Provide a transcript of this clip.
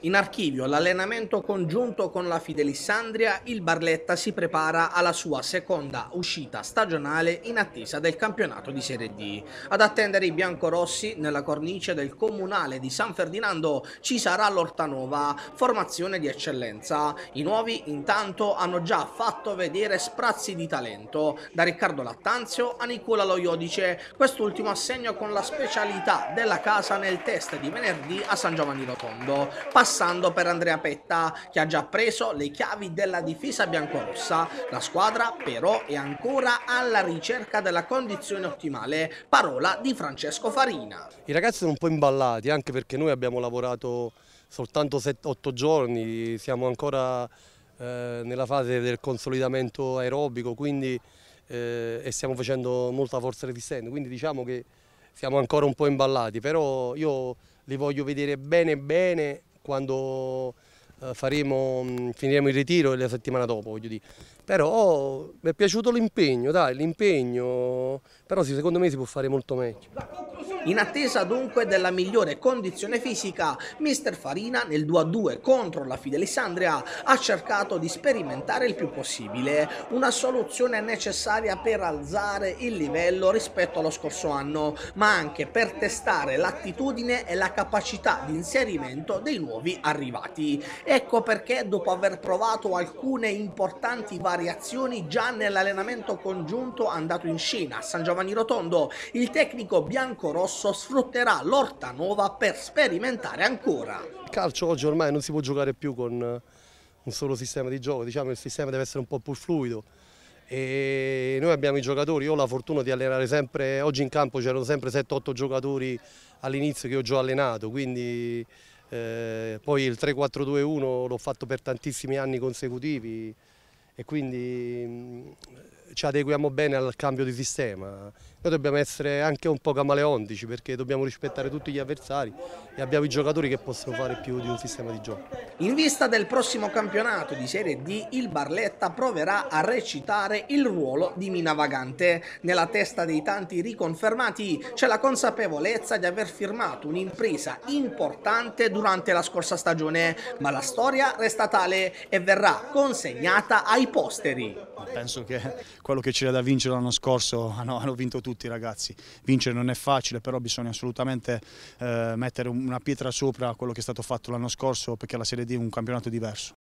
In archivio l'allenamento congiunto con la Fidelissandria, il Barletta si prepara alla sua seconda uscita stagionale in attesa del campionato di Serie D. Ad attendere i biancorossi nella cornice del comunale di San Ferdinando ci sarà l'Ortanova, formazione di eccellenza. I nuovi intanto hanno già fatto vedere sprazzi di talento, da Riccardo Lattanzio a Nicola Lo Iodice, quest'ultimo assegno con la specialità della casa nel test di venerdì a San Giovanni Rotondo, passando per Andrea Petta, che ha già preso le chiavi della difesa biancorossa. La squadra però è ancora alla ricerca della condizione ottimale, parola di Francesco Farina. I ragazzi sono un po' imballati, anche perché noi abbiamo lavorato soltanto 7-8 giorni, siamo ancora nella fase del consolidamento aerobico, quindi, e stiamo facendo molta forza resistente, quindi diciamo che siamo ancora un po' imballati, però io li voglio vedere bene bene quando finiremo il ritiro e la settimana dopo, voglio dire. Però mi è piaciuto l'impegno, dai, l'impegno, però secondo me si può fare molto meglio. In attesa dunque della migliore condizione fisica, mister Farina nel 2-2 contro la Fidelissandria ha cercato di sperimentare il più possibile, una soluzione necessaria per alzare il livello rispetto allo scorso anno, ma anche per testare l'attitudine e la capacità di inserimento dei nuovi arrivati. Ecco perché, dopo aver provato alcune importanti variazioni già nell'allenamento congiunto andato in scena a San Giovanni Rotondo, il tecnico biancorosso sfrutterà l'Ortanova per sperimentare ancora. Il calcio oggi ormai non si può giocare più con un solo sistema di gioco, diciamo che il sistema deve essere un po' più fluido e noi abbiamo i giocatori, io ho la fortuna di allenare sempre, oggi in campo c'erano sempre 7-8 giocatori all'inizio che ho già allenato, quindi poi il 3-4-2-1 l'ho fatto per tantissimi anni consecutivi e quindi ci adeguiamo bene al cambio di sistema. Noi dobbiamo essere anche un po' camaleontici perché dobbiamo rispettare tutti gli avversari e abbiamo i giocatori che possono fare più di un sistema di gioco. In vista del prossimo campionato di Serie D, il Barletta proverà a recitare il ruolo di mina vagante. Nella testa dei tanti riconfermati c'è la consapevolezza di aver firmato un'impresa importante durante la scorsa stagione, ma la storia resta tale e verrà consegnata ai posteri. Penso che quello che c'era da vincere l'anno scorso hanno vinto tutti i ragazzi. Vincere non è facile, però bisogna assolutamente mettere una pietra sopra quello che è stato fatto l'anno scorso, perché la Serie D è un campionato diverso.